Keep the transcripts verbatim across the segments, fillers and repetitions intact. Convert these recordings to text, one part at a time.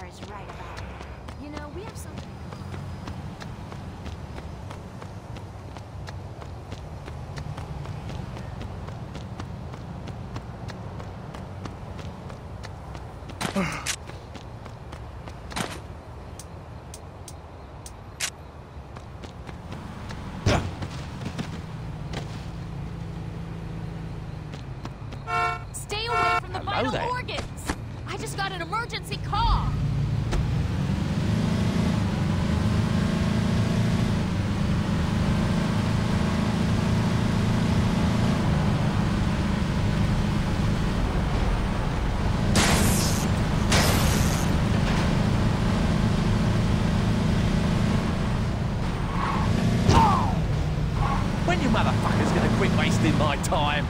is right about it. You know, we have something. Stay away from the vital there. organs! I just got an emergency call! When you motherfuckers gonna quit wasting my time?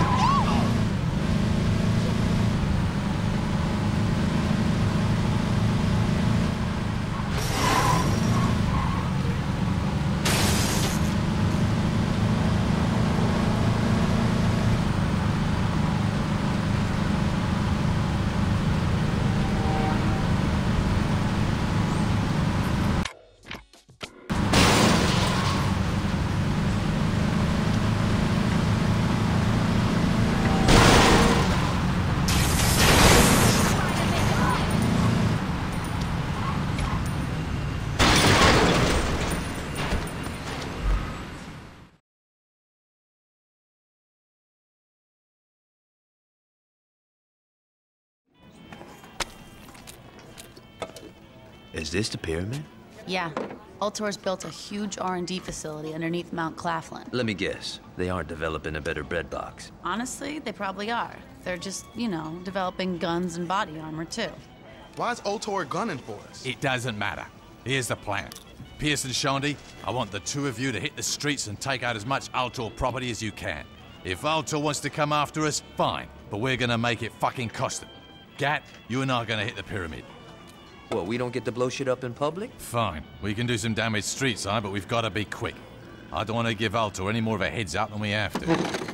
Is this the pyramid? Yeah. Ultor's built a huge R and D facility underneath Mount Claflin. Let me guess. They aren't developing a better bread box. Honestly, they probably are. They're just, you know, developing guns and body armor, too. Why is Ultor gunning for us? It doesn't matter. Here's the plan. Pierce and Shandy, I want the two of you to hit the streets and take out as much Ultor property as you can. If Ultor wants to come after us, fine. But we're gonna make it fucking cost them. Gat, you and I are gonna hit the pyramid. What, we don't get to blow shit up in public? Fine. We can do some damage street side, but we've got to be quick. I don't want to give Ultor any more of a heads up than we have to.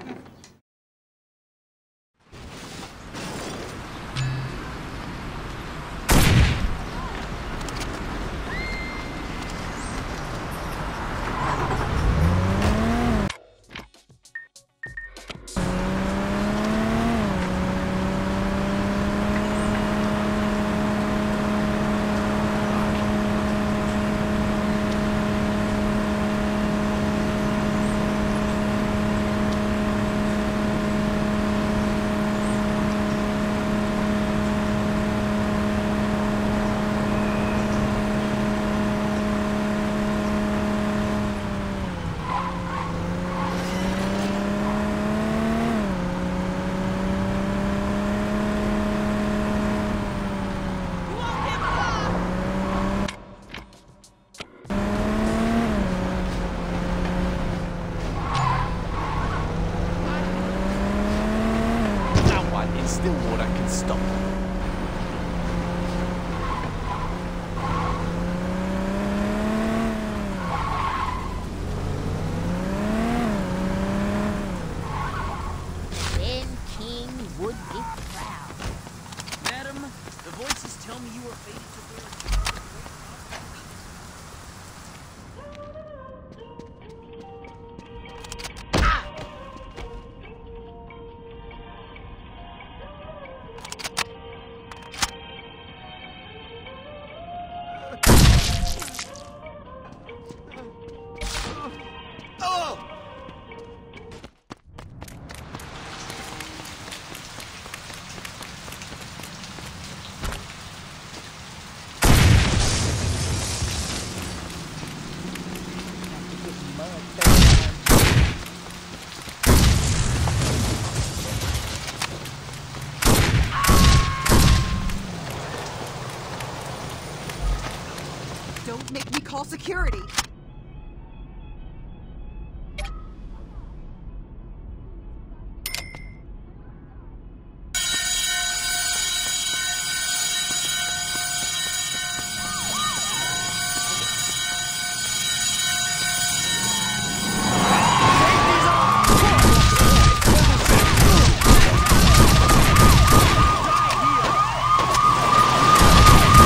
Stillwater can stop. Then King would be proud. Madam, the voices tell me you are fated to wear Don't make me call security. Stop!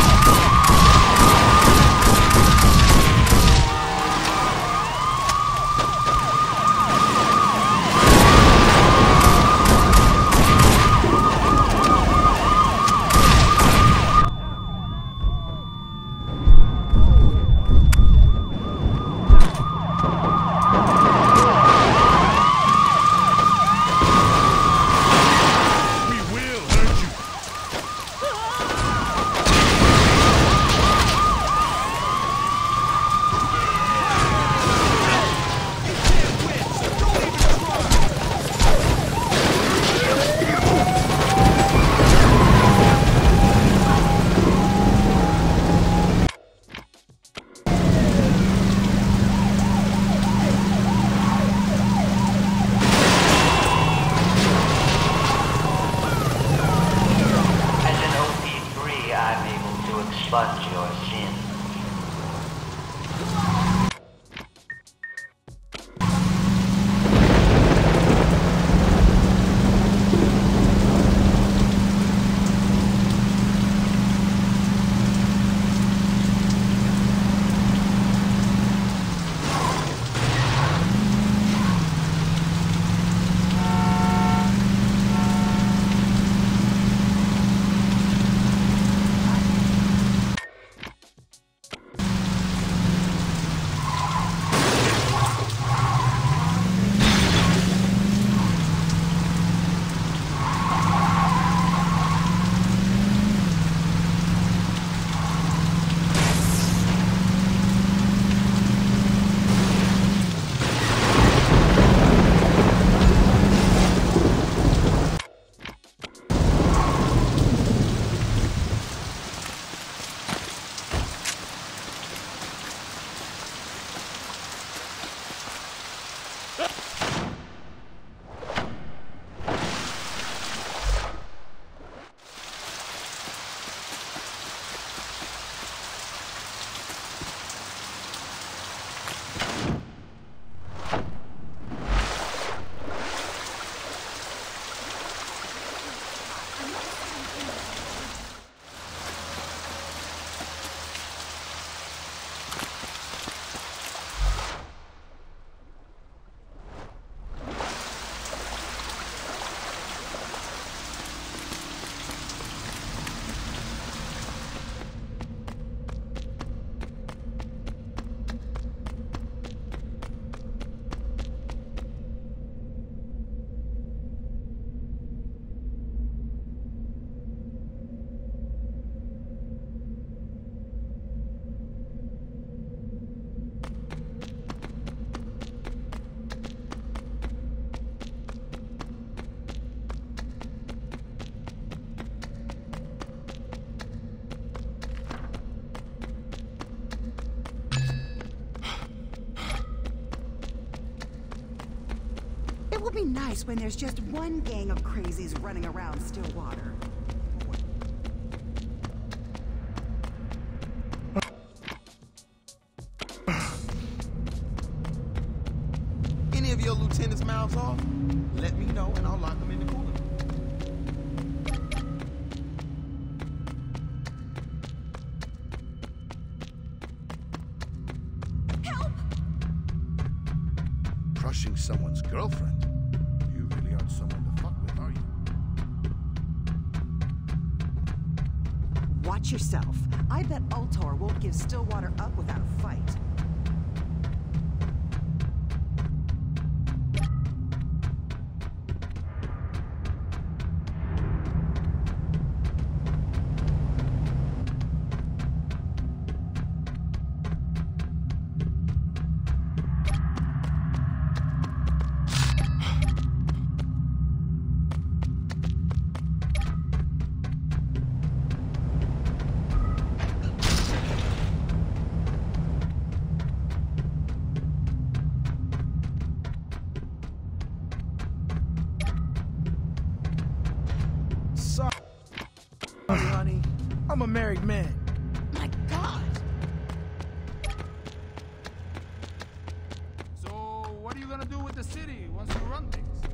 It will be nice when there's just one gang of crazies running around Stillwater. Any of your lieutenants' mouths off? Let me know and I'll lock them in the cooler. Crushing someone's girlfriend? You really aren't someone to fuck with, are you? Watch yourself. I bet Ultor won't give Stillwater up without a fight. Honey, I'm a married man. My God. So, what are you gonna do with the city once you run things?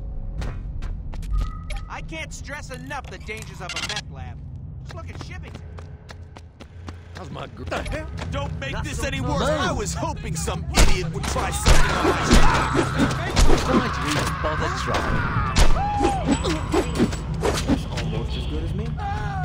I can't stress enough the dangers of a meth lab. Just look at Shivington. How's my girl? The hell? Don't make Not this so any close. worse. Man. I was hoping some idiot would try something on my Why do you even bother trying? That's almost as good as me.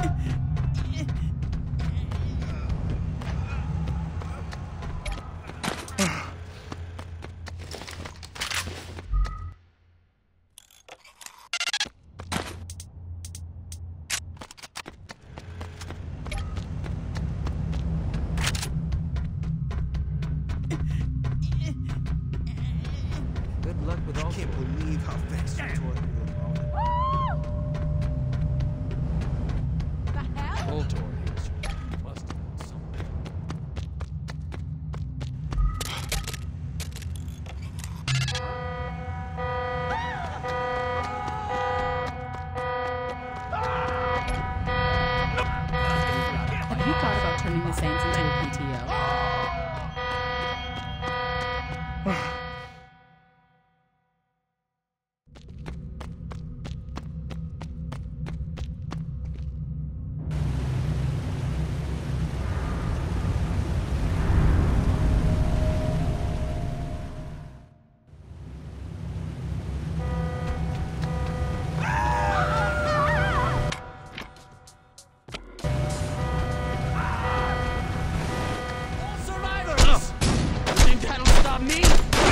Good luck with all. I can't believe how fast you tore through those walls. The hell? Ultor is. Must have been something. Have you thought about turning the Saints into a P T O? Survivors! Think that'll stop me?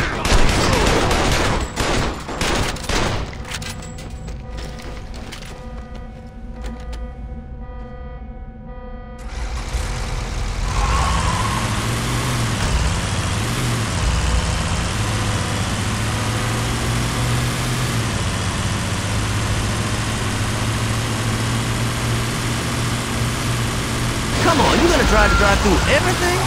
Come on, you gonna try to drive through everything?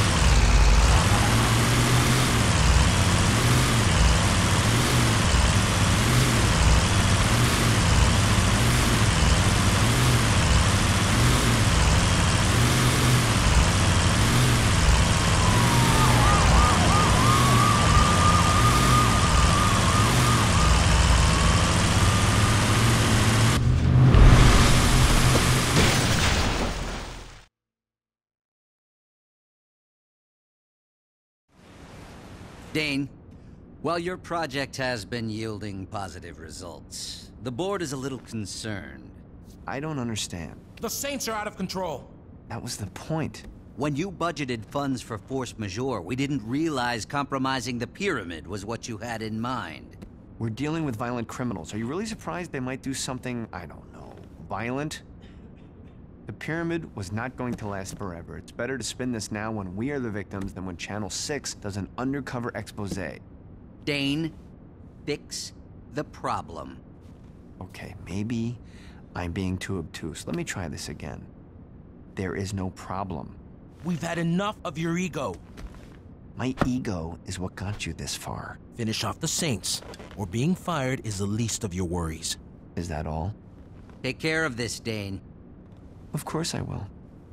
Dane, while your project has been yielding positive results, the board is a little concerned. I don't understand. The Saints are out of control. That was the point. When you budgeted funds for force majeure, we didn't realize compromising the pyramid was what you had in mind. We're dealing with violent criminals. Are you really surprised they might do something, I don't know, violent? The pyramid was not going to last forever. It's better to spin this now when we are the victims than when Channel six does an undercover expose. Dane, fix the problem. Okay, maybe I'm being too obtuse. Let me try this again. There is no problem. We've had enough of your ego. My ego is what got you this far. Finish off the Saints, or being fired is the least of your worries. Is that all? Take care of this, Dane. Of course I will.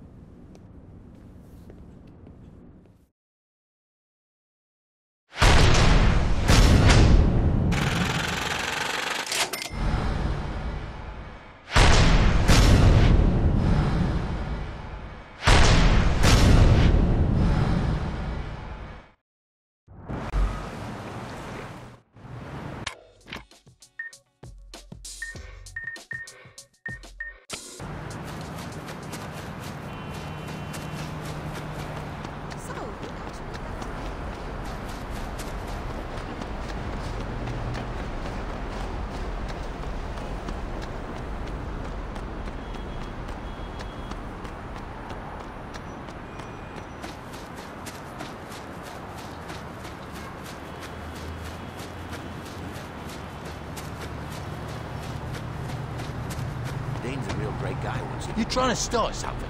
Dane's a real great guy. You trying to start something?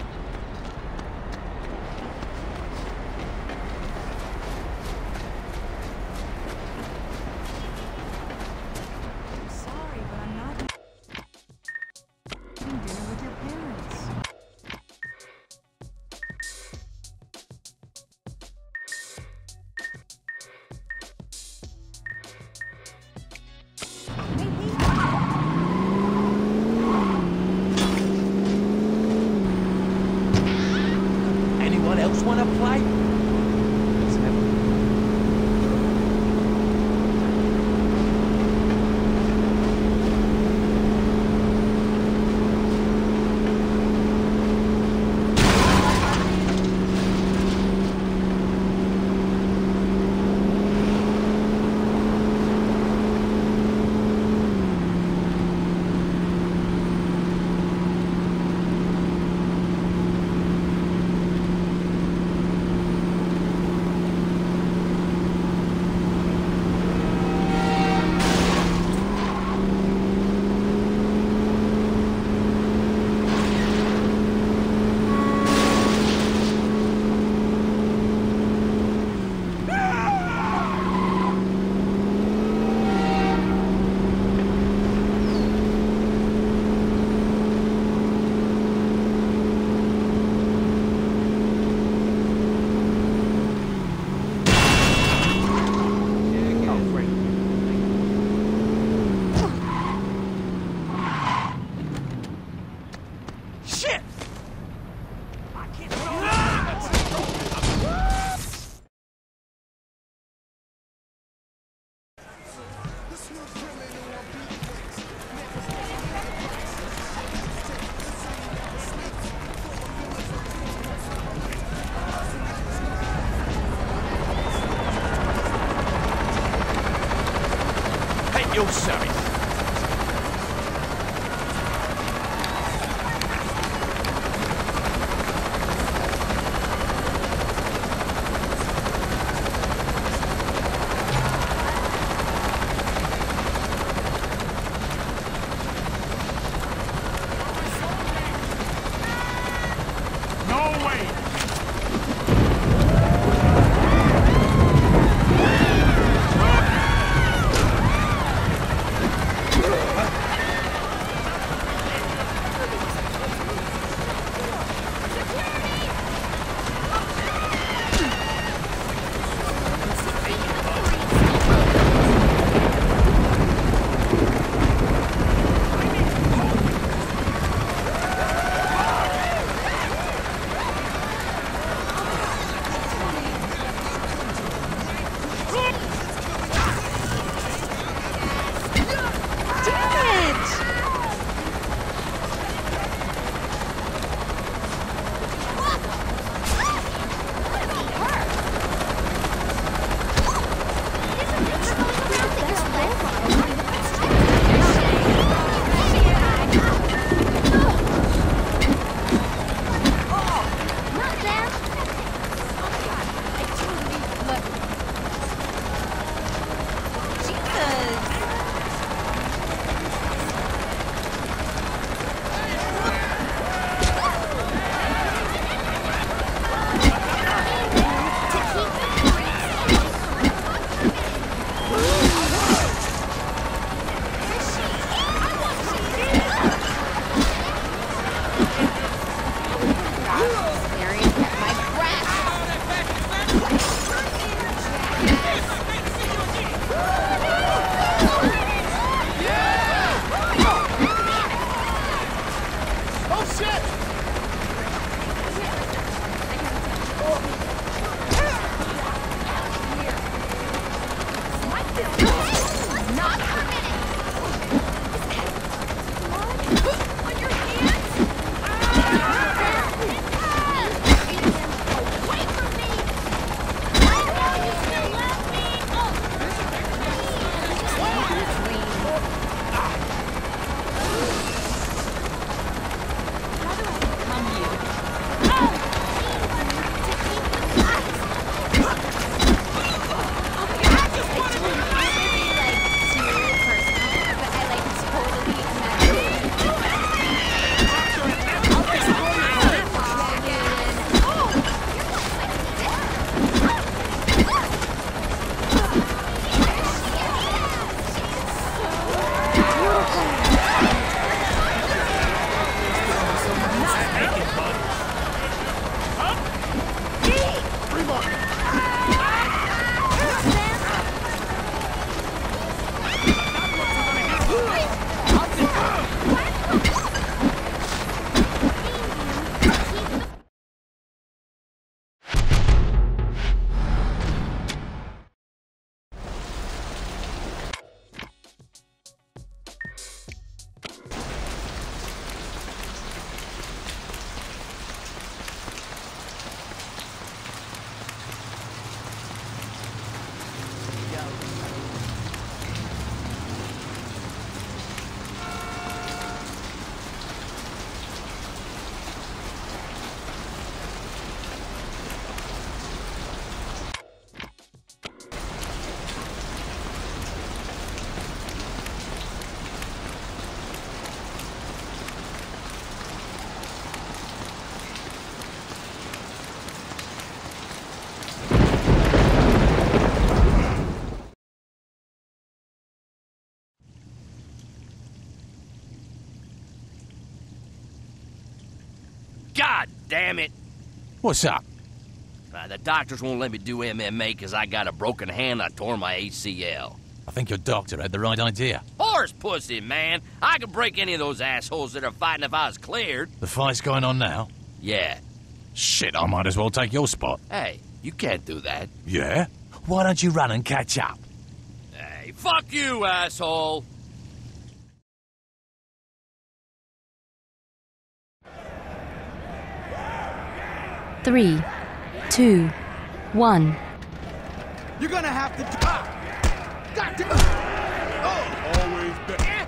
I'm sorry, but I'm not eating dinner with your parents. Anyone else want to play? You'll serve it. No way! God damn it! What's up? Uh, the doctors won't let me do M M A because I got a broken hand. I tore my A C L. I think your doctor had the right idea. Horse pussy, man. I could break any of those assholes that are fighting if I was cleared. The fight's going on now? Yeah. Shit, I might as well take your spot. Hey, you can't do that. Yeah? Why don't you run and catch up? Hey, fuck you, asshole! Three, two, one. You're gonna have to. Ah! God damn! Oh, always better.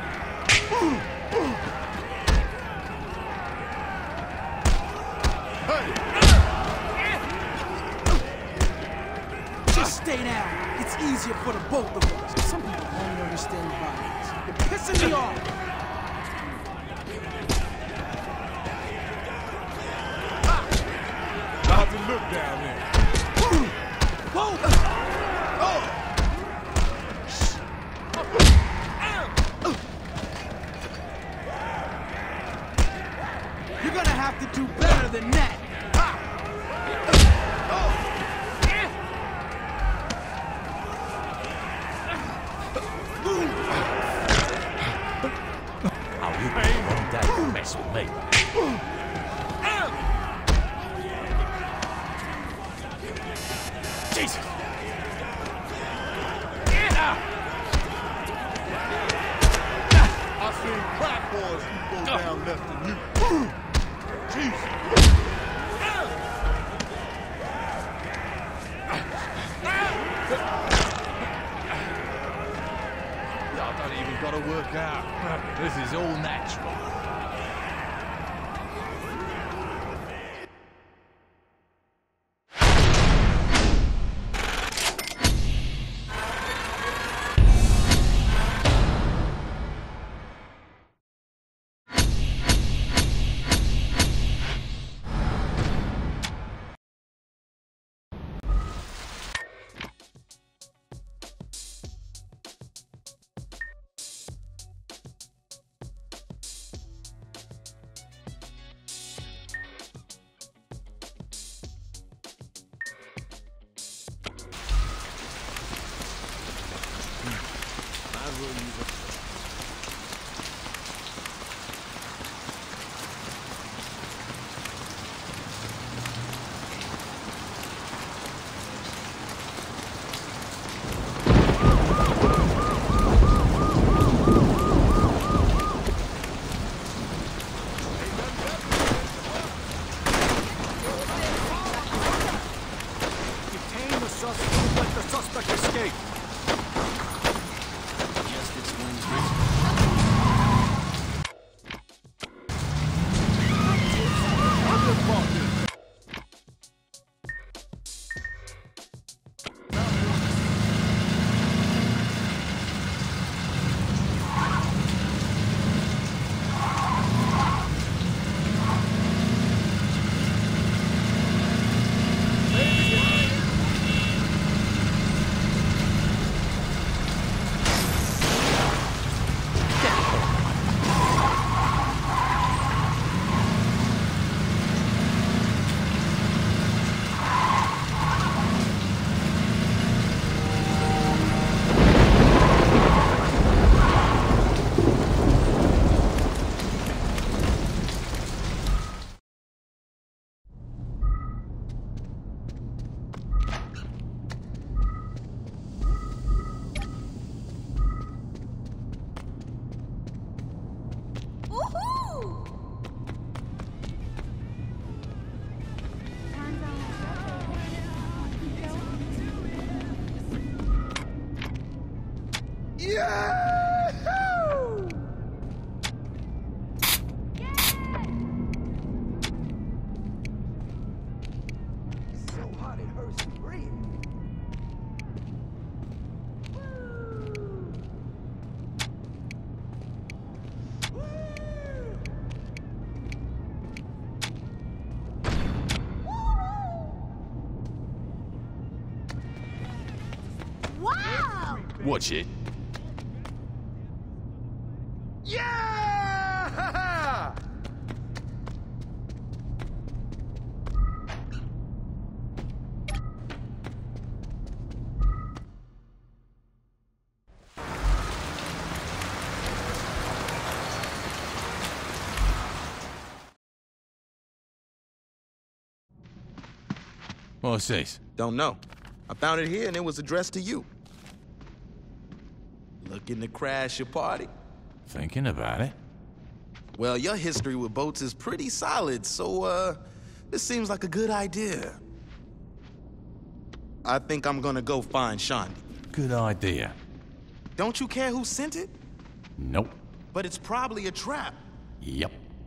Just stay down. It's easier for the both of us. Some people only understand violence. You're pissing me off. How's it look down there? Whoa! Oh! You're gonna have to do better than that. Oh, you one day to mess with me. Jesus! I've seen crack boys who go down less than you. Jesus! I don't even got to work out. This is all natural. Watch it. Yeah! What's this? Don't know. I found it here and it was addressed to you. Looking to crash your party? Thinking about it. Well, your history with boats is pretty solid, so, uh, this seems like a good idea. I think I'm gonna go find Shondi. Good idea. Don't you care who sent it? Nope. But it's probably a trap. Yep.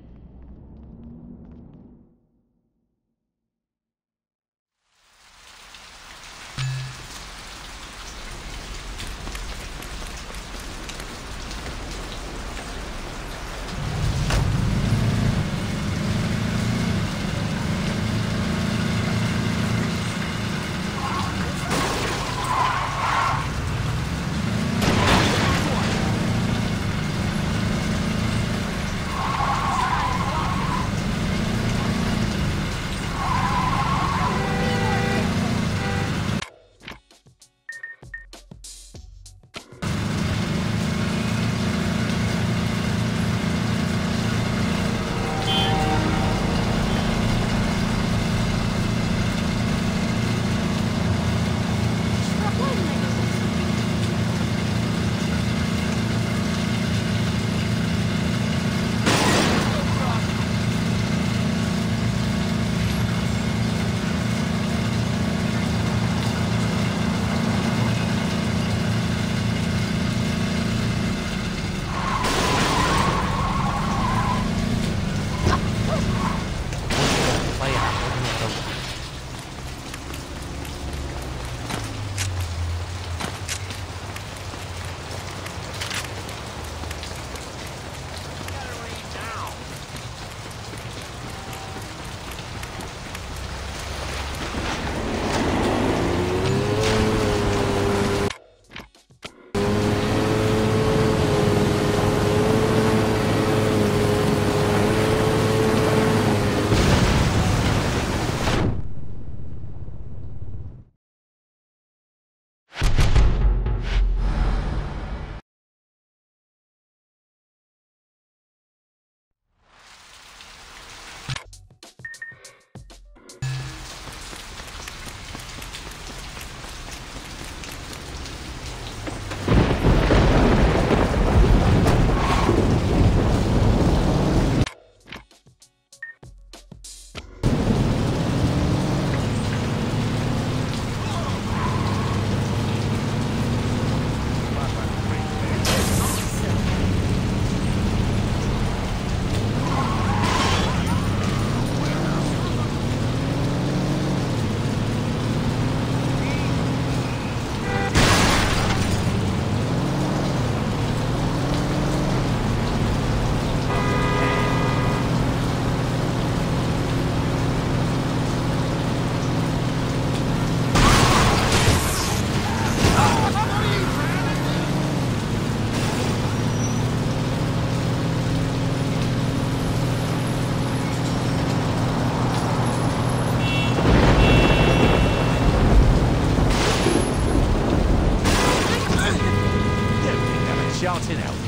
Shouting out.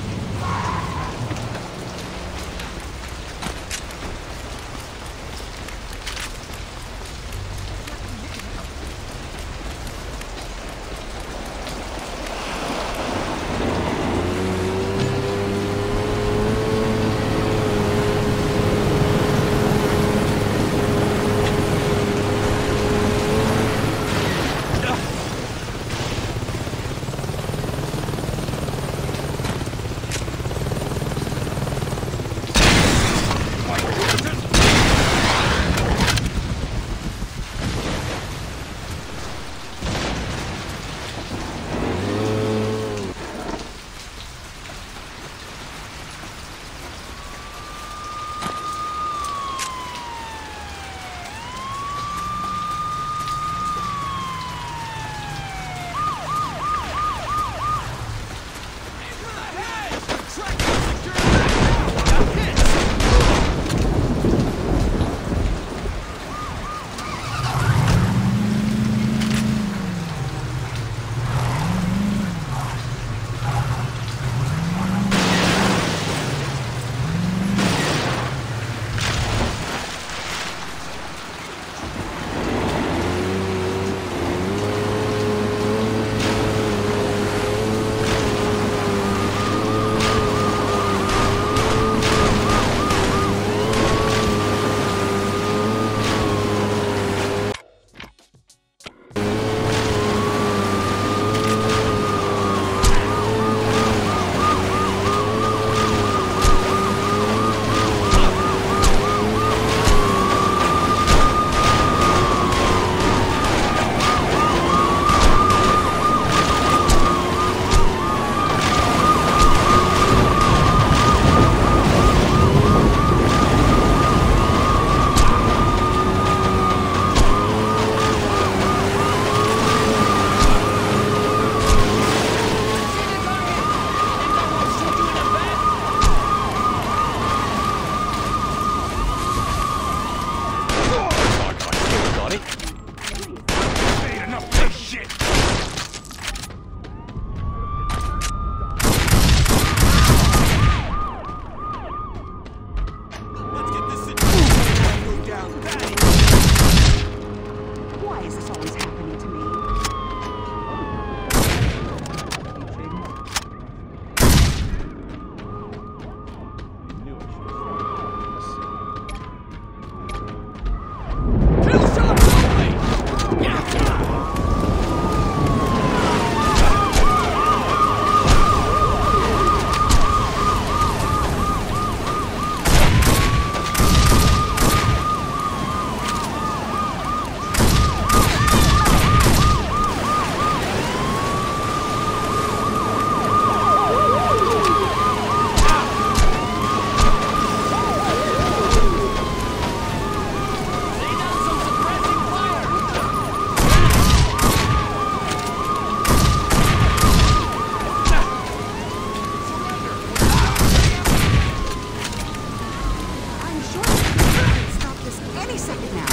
a second now.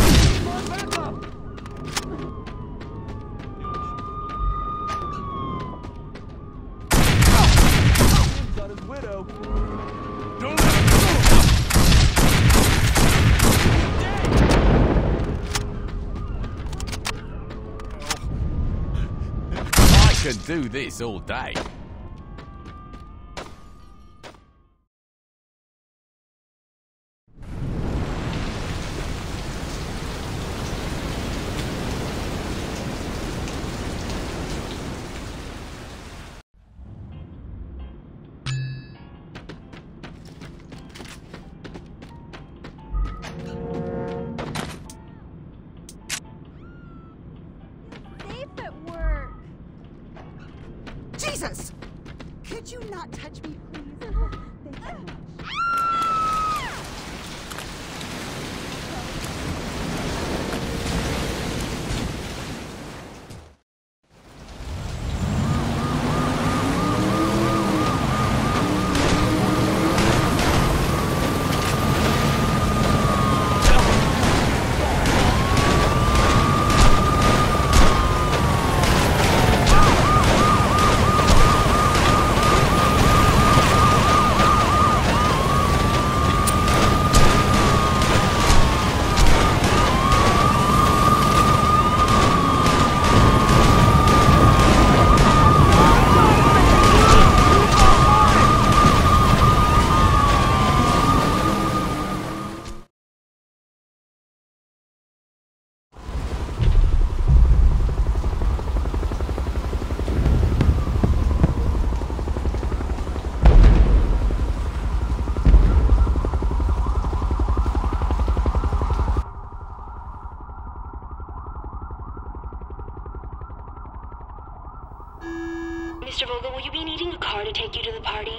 Got his widow. I can do this all day. Safe at work. Jesus! Could you not touch me, please? Thank you much. Mister Vogel, will you be needing a car to take you to the party?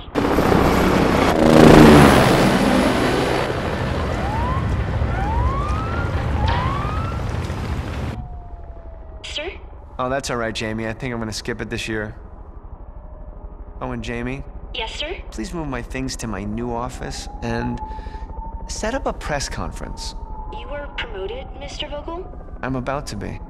Sir? Oh, that's all right, Jamie. I think I'm gonna skip it this year. Oh, and Jamie? Yes, sir? Please move my things to my new office and set up a press conference. You were promoted, Mister Vogel? I'm about to be.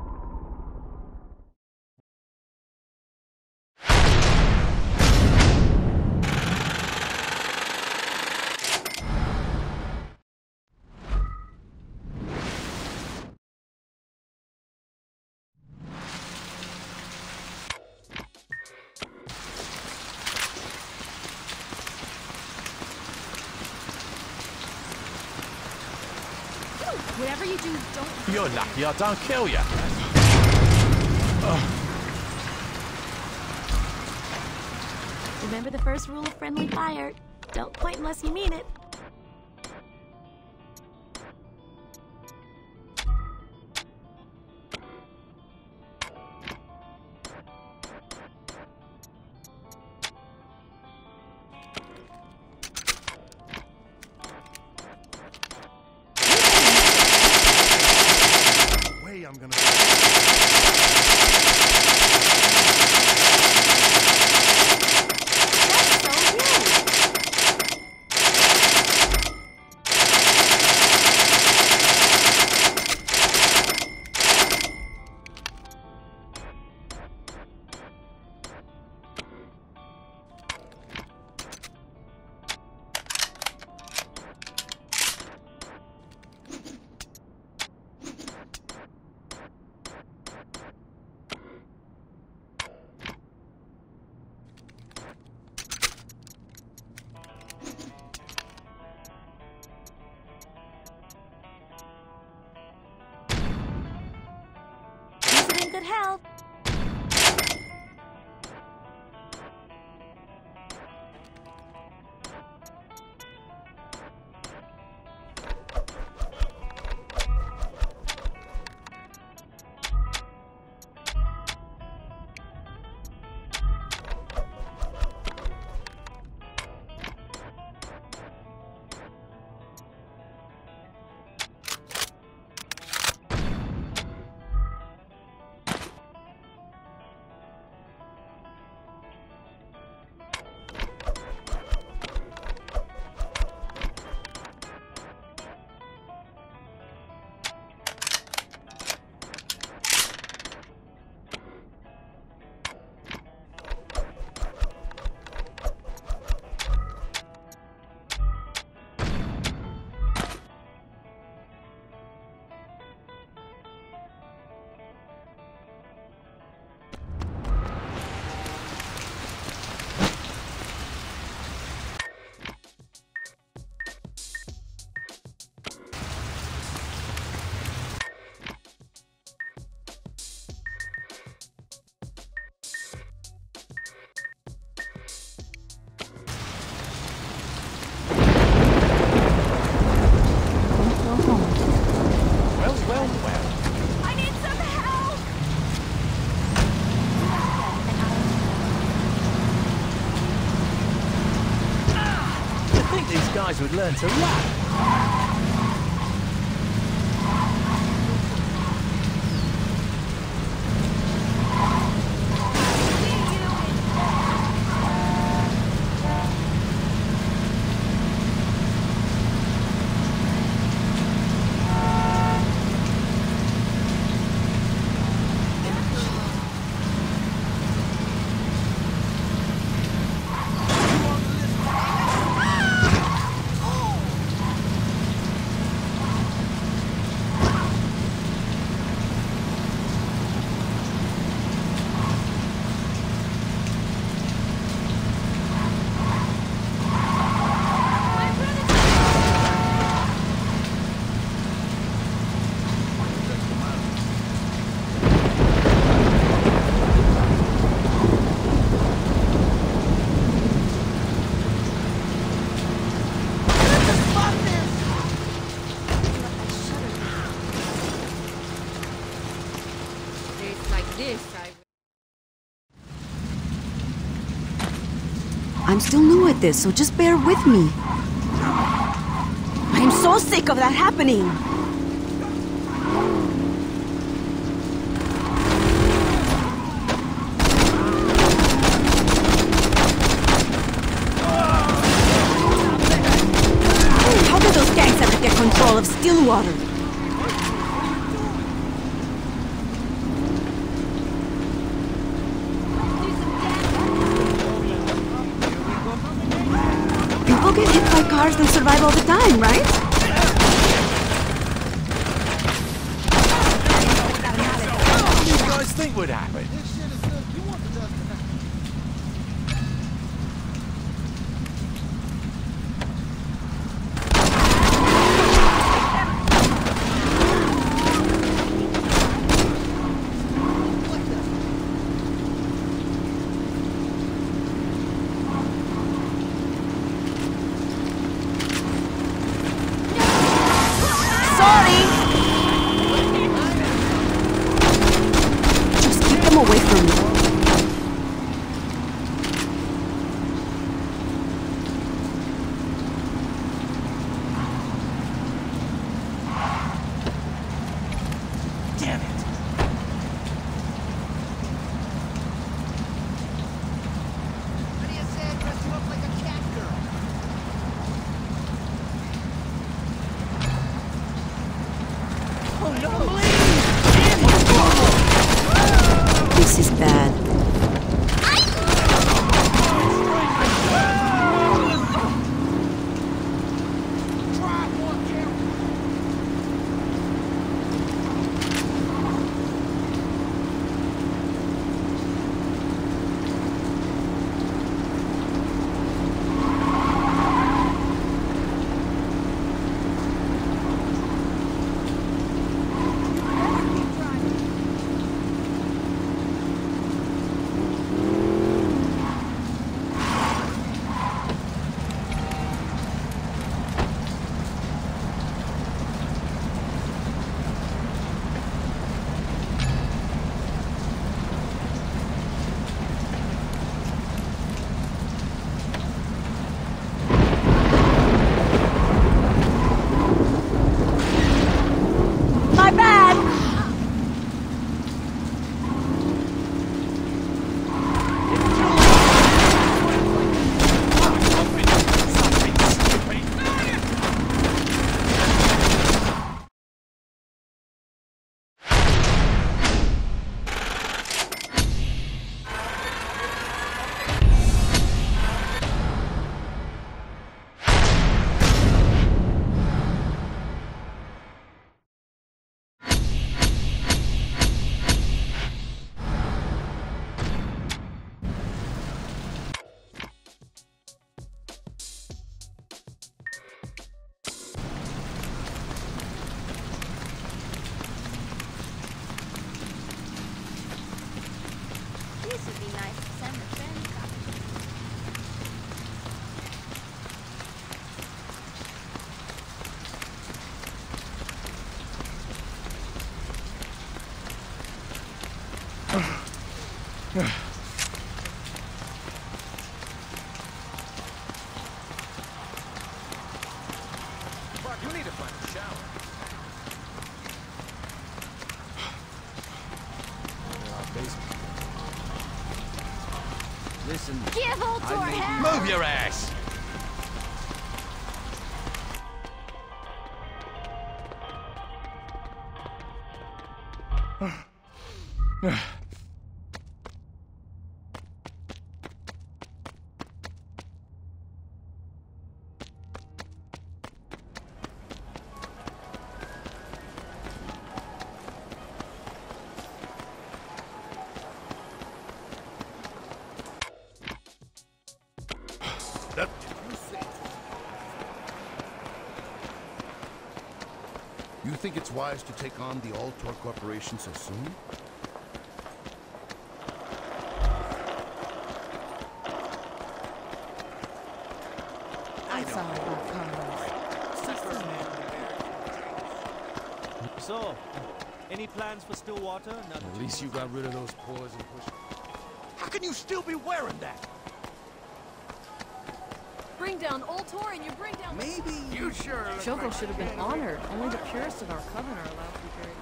Whatever you do, don't... You're lucky I don't kill you. Remember the first rule of friendly fire. Don't point unless you mean it. Way I'm gonna... Good health. these guys would learn to rap. I'm still new at this, so just bear with me. I'm so sick of that happening. How did those gangs ever get control of Stillwater? People get hit by cars and survive all the time, right? What do you guys think would happen? Away from me. Damn it. Lydia said dress you up like a cat girl. Oh no! This is bad. Listen, Give Ultor hell! Move your ass! You think it's wise to take on the Altor Corporation so soon? I'm sorry about Carlos. So, any plans for Stillwater? Now At least you got rid of those poison push. How can you still be wearing that? Bring down Ultor and you bring down... Maybe you sure look Shoko like should have been honored. Only the purest of our coven are allowed to be buried.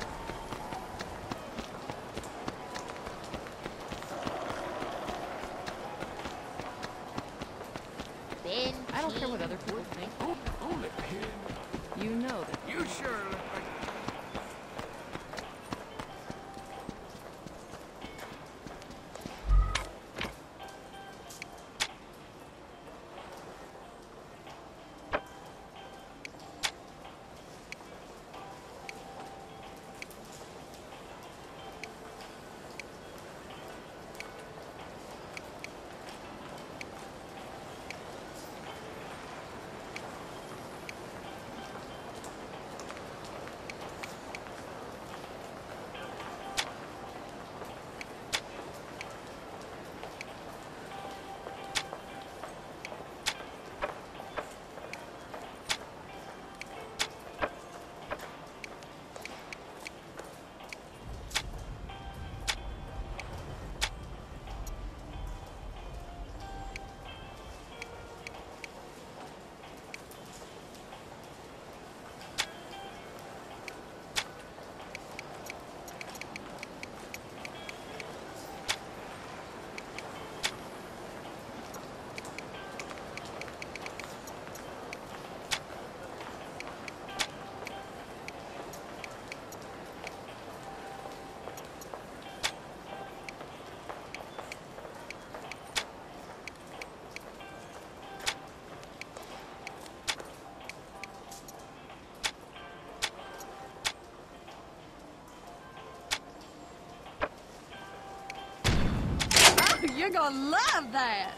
I don't care what other people think. Only him. You know that. You sure look like... You're gonna love that!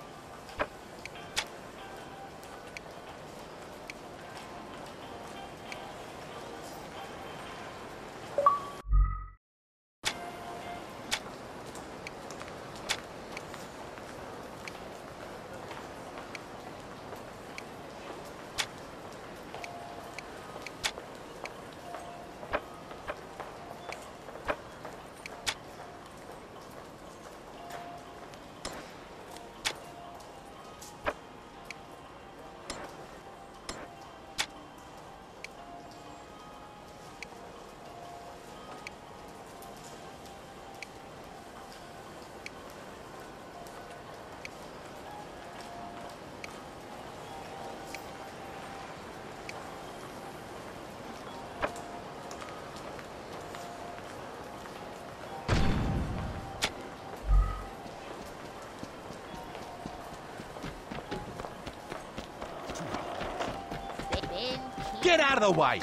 Get out of the way!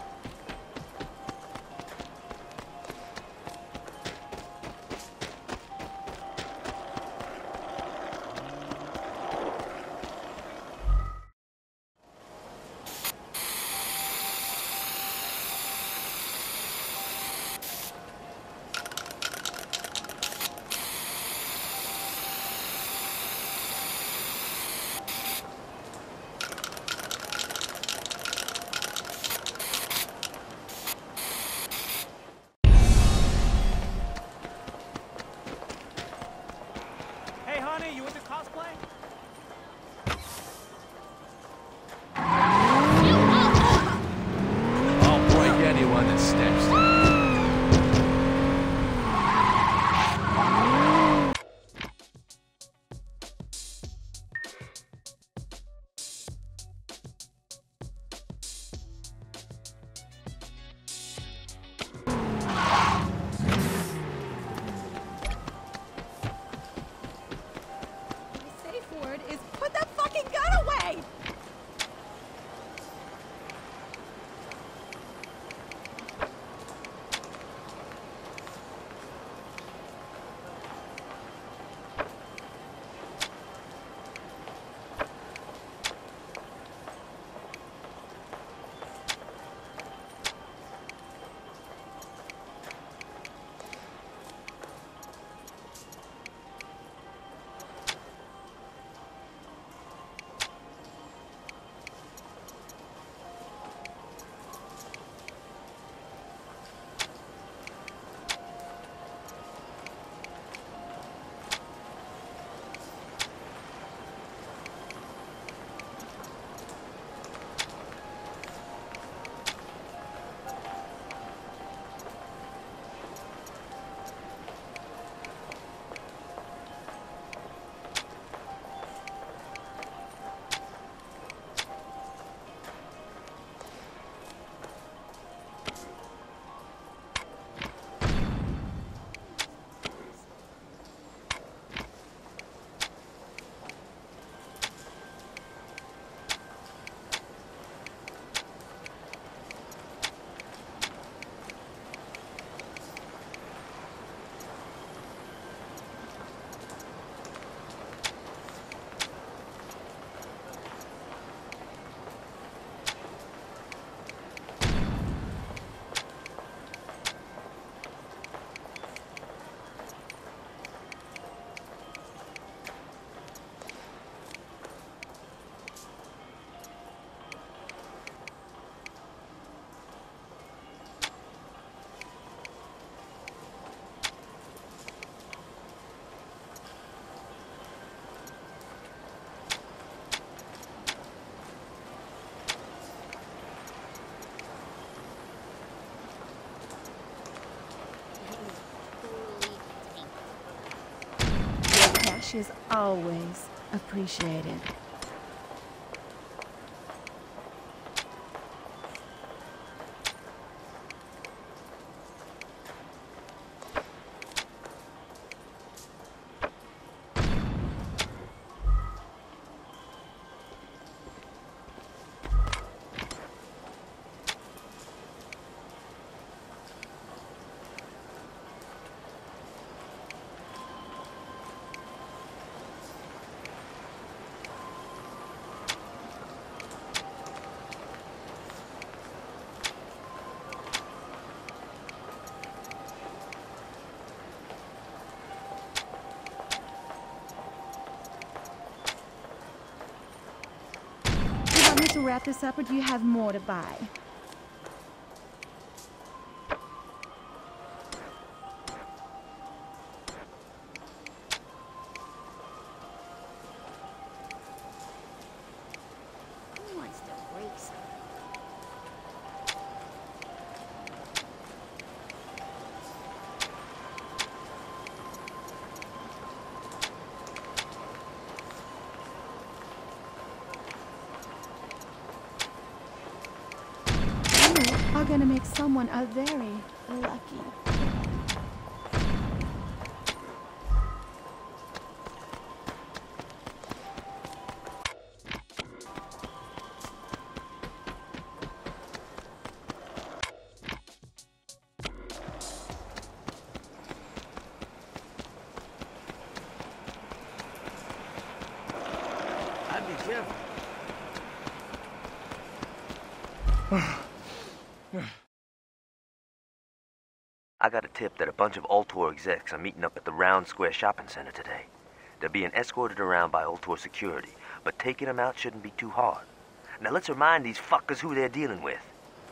She is always appreciated. To wrap this up, or do you have more to buy? Who wants to break something? Are gonna make someone a very lucky. I'd be careful. I got a tip that a bunch of Ultor execs are meeting up at the Round Square Shopping Center today. They're being escorted around by Ultor security, but taking them out shouldn't be too hard. Now let's remind these fuckers who they're dealing with.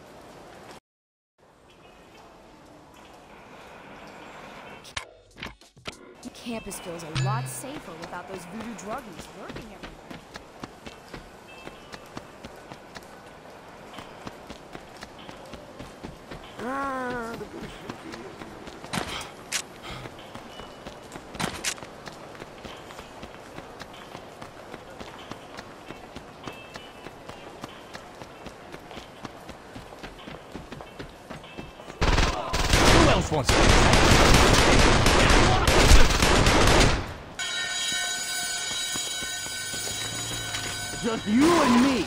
The campus feels a lot safer without those voodoo druggies lurking everywhere. Ah, the bush. Who else wants it? Just you and me.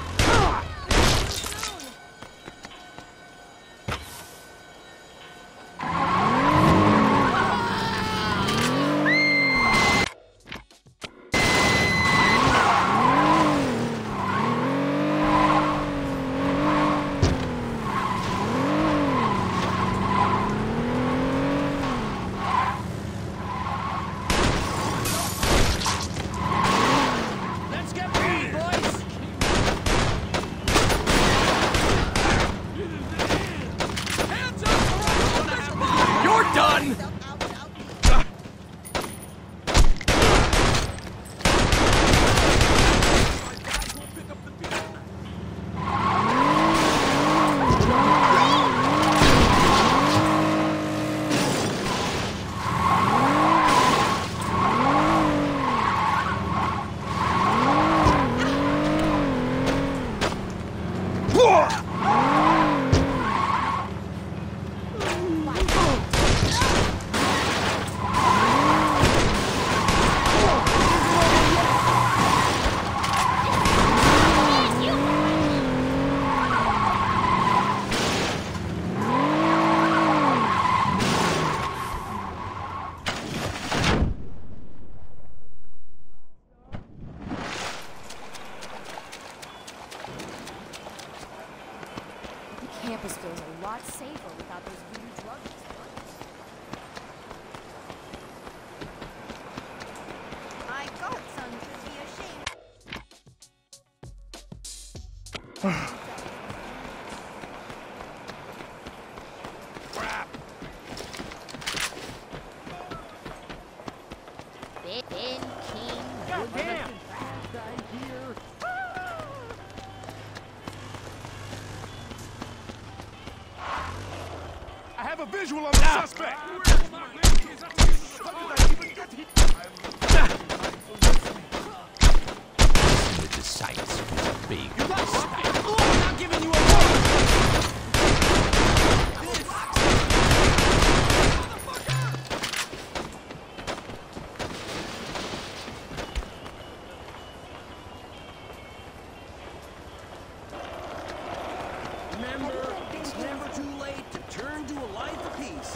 Campus feels a lot safer without those voodoo druggies. My godson should be ashamed. Crap! Ben King. Goddamn! Here. I have a visual on the suspect! big. You got smacked. Oh, I'm not giving you a warning. Remember, it's never too late to turn to a life of peace.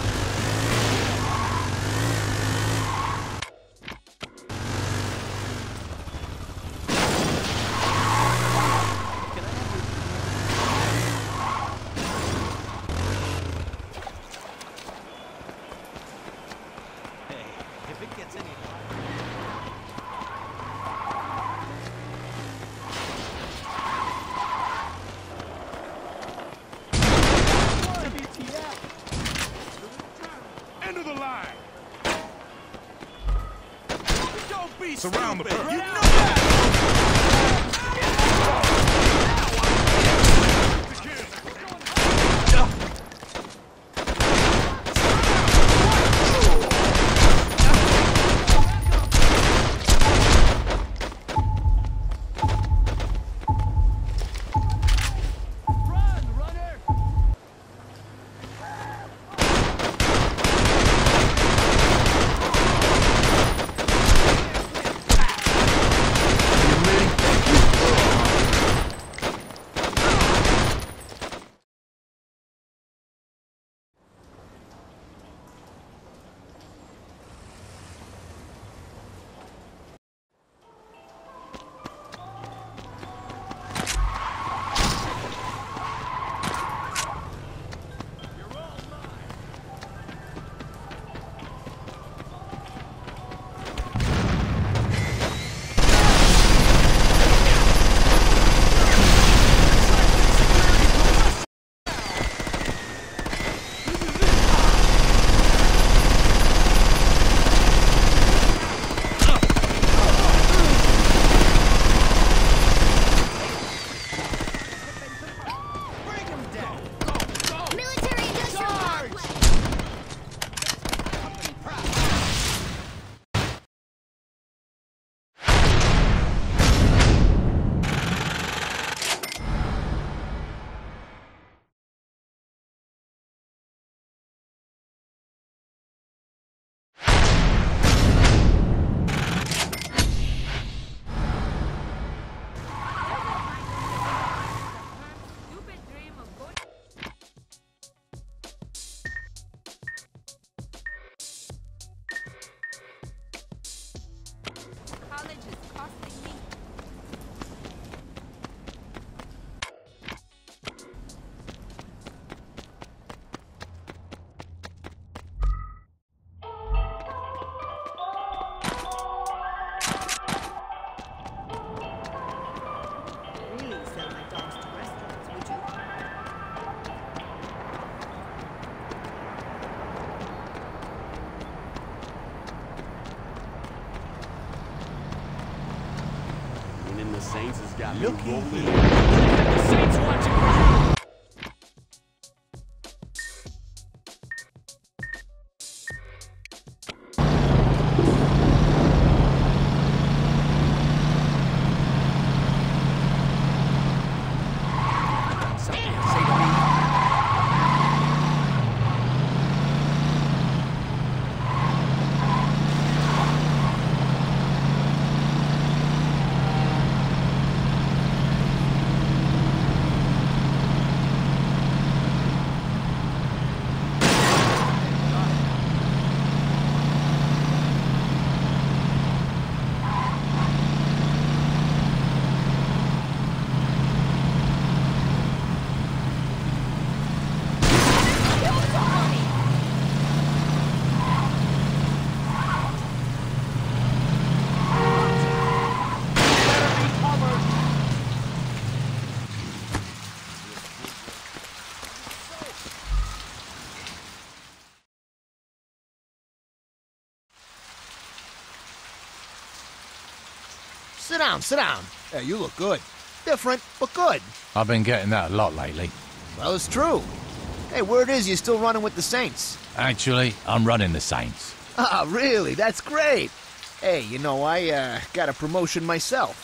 If it gets any End of the line. Don't be Surround the stupid. bird. You know that. The Saints has got me Looky rolling. here. The Saints watching for you. Sit down, sit down. Hey, you look good. Different, but good. I've been getting that a lot lately. Well, it's true. Hey, word is you're still running with the Saints. Actually, I'm running the Saints. Ah, really? That's great. Hey, you know, I, uh, got a promotion myself.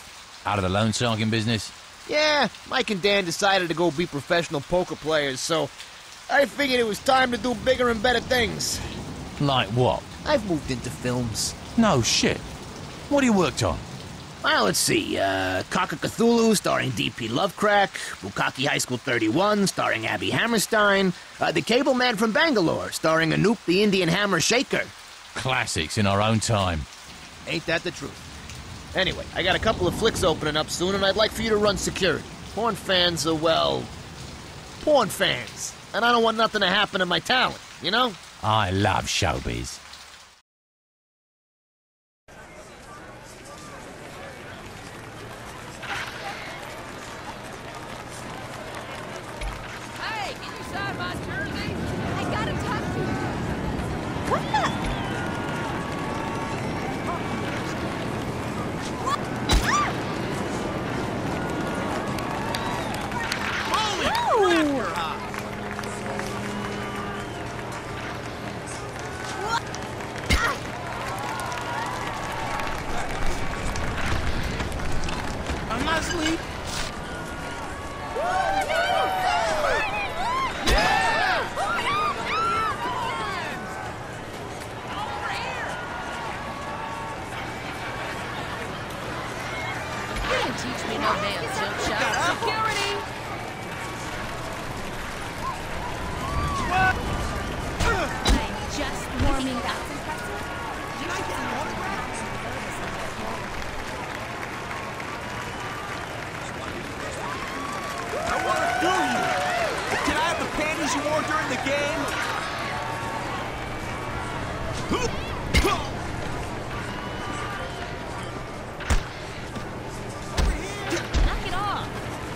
Out of the loan sharking business? Yeah, Mike and Dan decided to go be professional poker players, so I figured it was time to do bigger and better things. Like what? I've moved into films. No shit. What have you worked on? Well, let's see. Uh, Cock of Cthulhu, starring D P Lovecrack. Bukkake High School thirty-one, starring Abby Hammerstein. Uh, the Cable Man from Bangalore, starring Anoop the Indian Hammer Shaker. Classics in our own time. Ain't that the truth? Anyway, I got a couple of flicks opening up soon, and I'd like for you to run security. Porn fans are, well... porn fans. And I don't want nothing to happen to my talent, you know? I love showbiz. Hey, can you sign my jersey? I gotta talk to you. What the? Holy crap, you're hot! I'm not asleep. You didn't teach me no damn jump shot. Security! I'm just warming up. Can I get an autograph? I want to do you! Can I have the panties you wore during the game? Knock it off!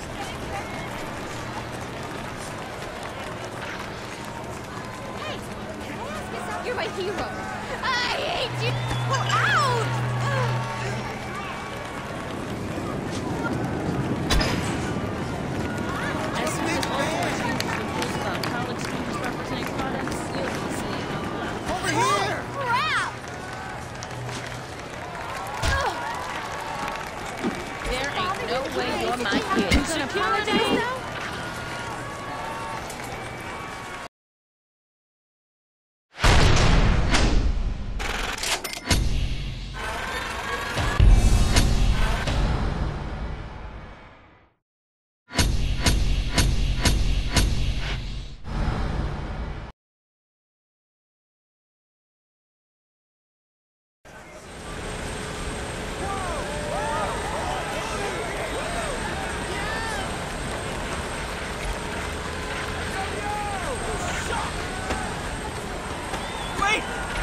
Hey, can I ask you something? You're my hero. I hate you. Pull out! As soon as all the news about college students representing products, you'll be seeing a lot. Over here! Crap! There ain't no way you're my kid. You gonna apologize now? Wait!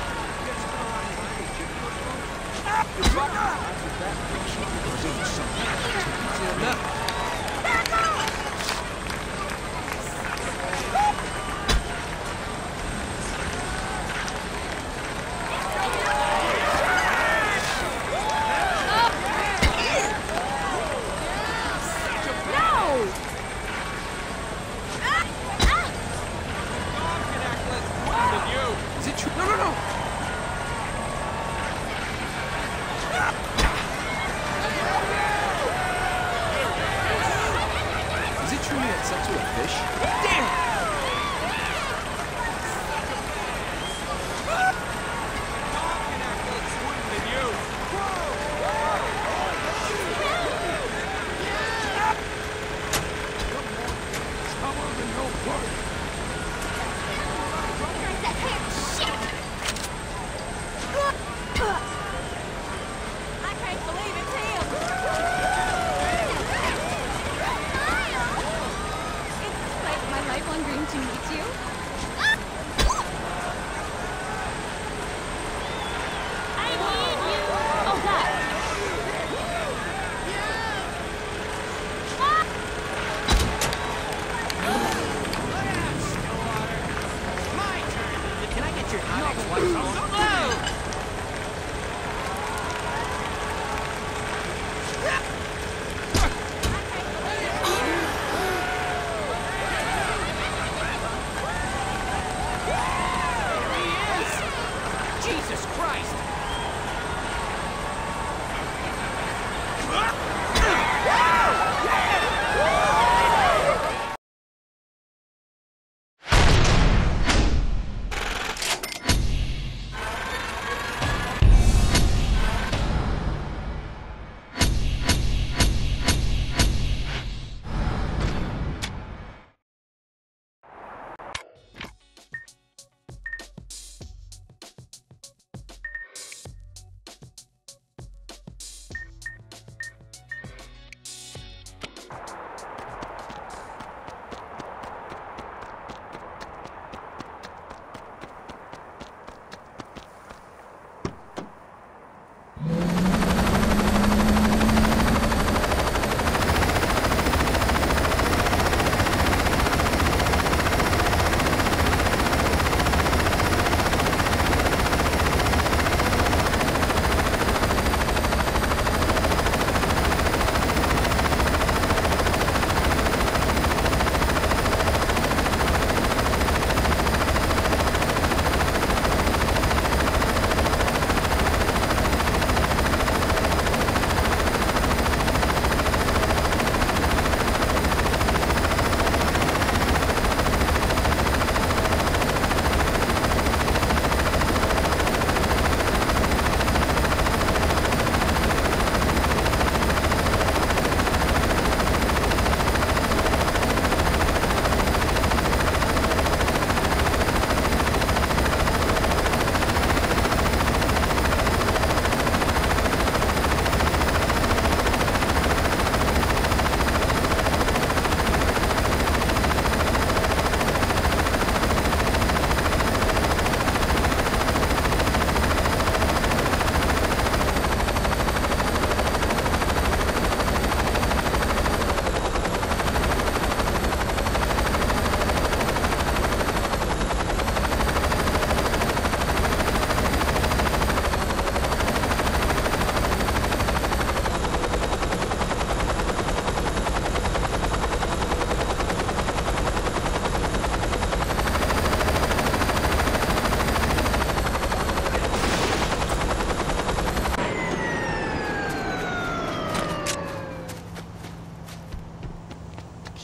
Is it true? No, no, no. Is it true you had sex with a fish? Damn! I can't believe it's him! It's like my life longer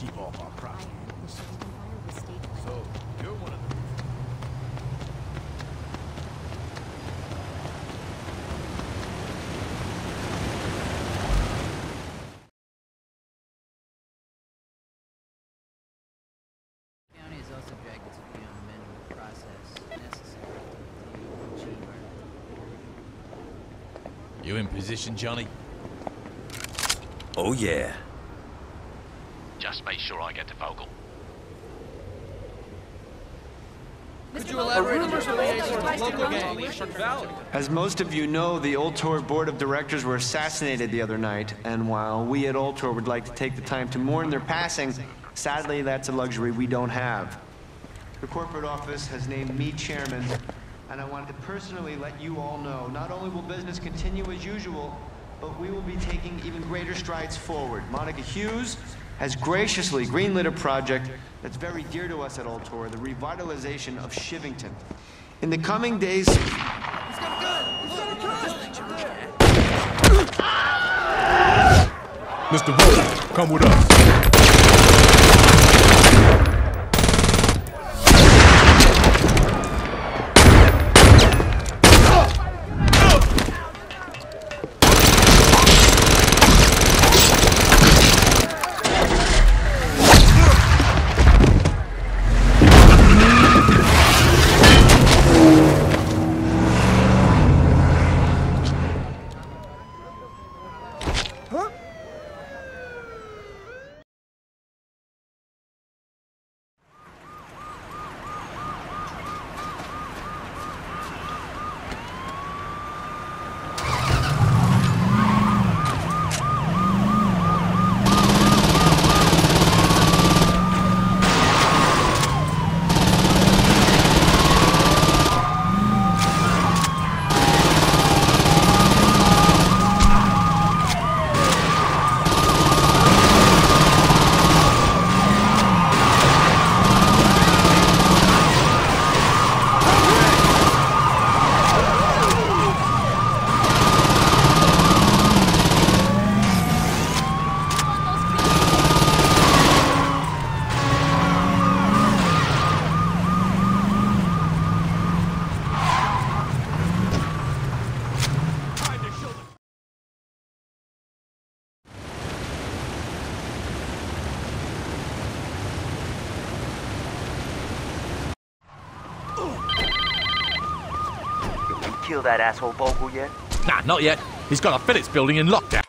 keep all our property. So, you're one of them. County is also objected to the amendment process necessary to achieve our You in position, Johnny? Oh, yeah. Just make sure I get to Vogel. Could you elaborate on your affiliation with local gang, Leisure Valley? As most of you know, the Old Tour board of directors were assassinated the other night, and while we at Old Tour would like to take the time to mourn their passing, sadly that's a luxury we don't have. The corporate office has named me chairman, and I wanted to personally let you all know, not only will business continue as usual, but we will be taking even greater strides forward. Monica Hughes has graciously greenlit a project that's very dear to us at Old Tour, the revitalization of Shivington. In the coming days... Mister Vogel, come with us. Kill that asshole Vogel yet? Nah, not yet. He's got a Phillips building in lockdown.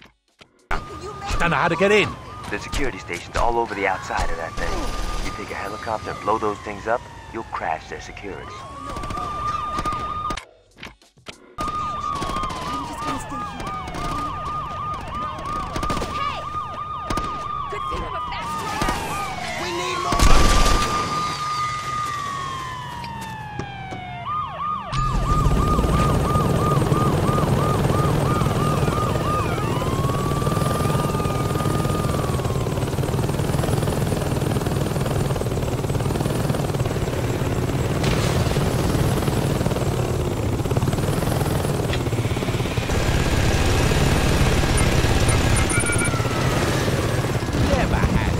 I don't know how to get in. The security station's all over the outside of that thing. You take a helicopter and blow those things up, you'll crash their security. Never had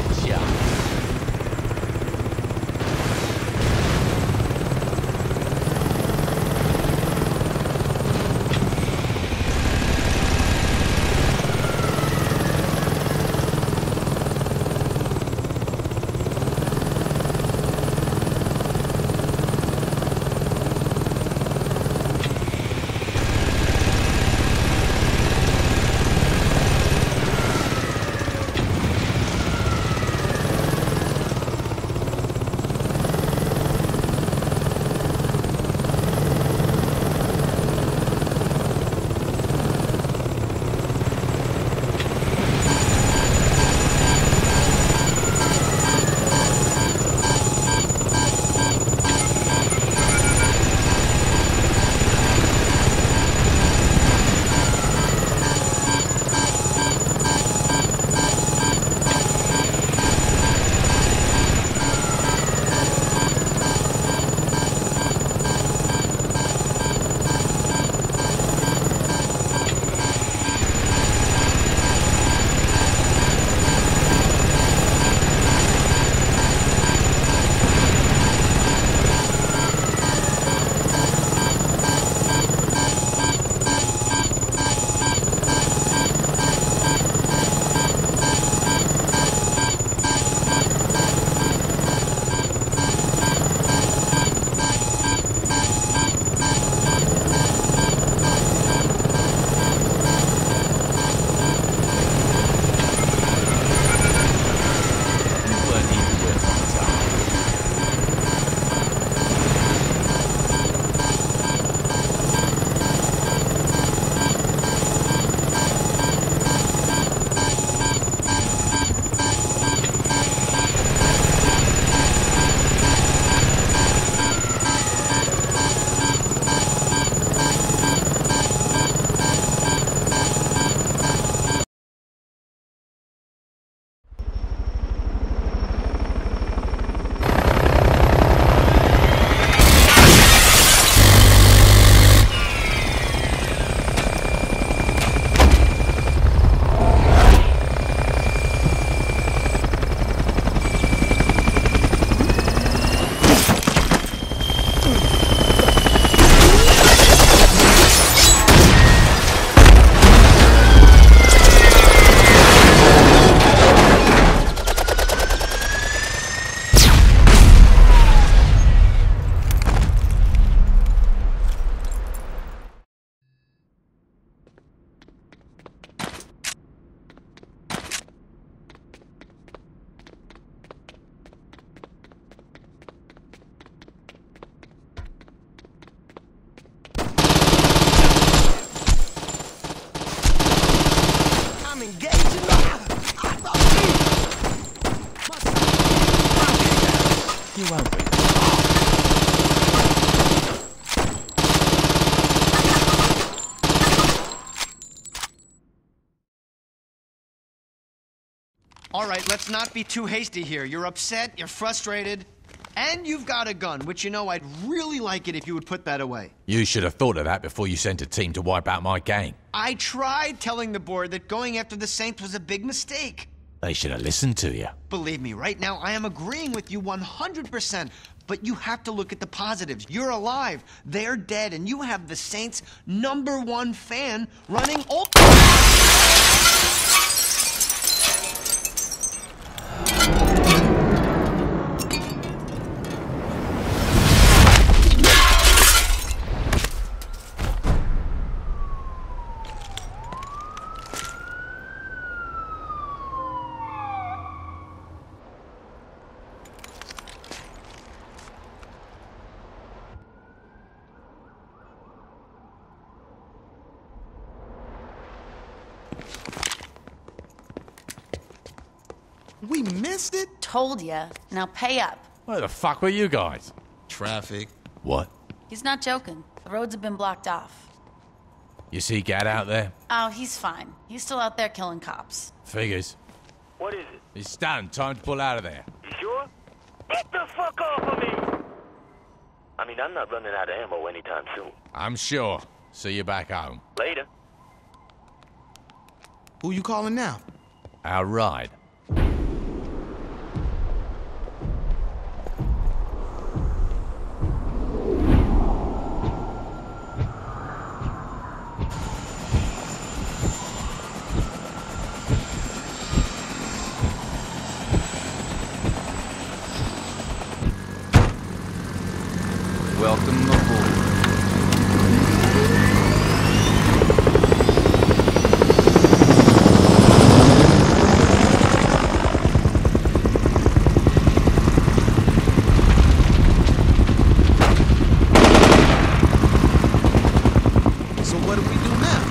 You won't be. All right, let's not be too hasty here. You're upset, you're frustrated, and you've got a gun, which, you know, I'd really like it if you would put that away. You should have thought of that before you sent a team to wipe out my gang. I tried telling the board that going after the Saints was a big mistake. They should have listened to you. Believe me, right now, I am agreeing with you one hundred percent. But you have to look at the positives. You're alive, they're dead, and you have the Saints' number one fan running all... We missed it? Told ya. Now pay up. Where the fuck were you guys? Traffic. What? He's not joking. The roads have been blocked off. You see Gad out there? Oh, he's fine. He's still out there killing cops. Figures. What is it? It's done. Time to pull out of there. You sure? Get the fuck off of me! I mean, I'm not running out of ammo anytime soon. I'm sure. See you back home. Later. Who you calling now? Our ride. Welcome aboard. So what do we do now?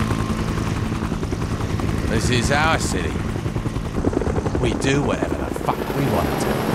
This is our city. We do whatever the fuck we want to.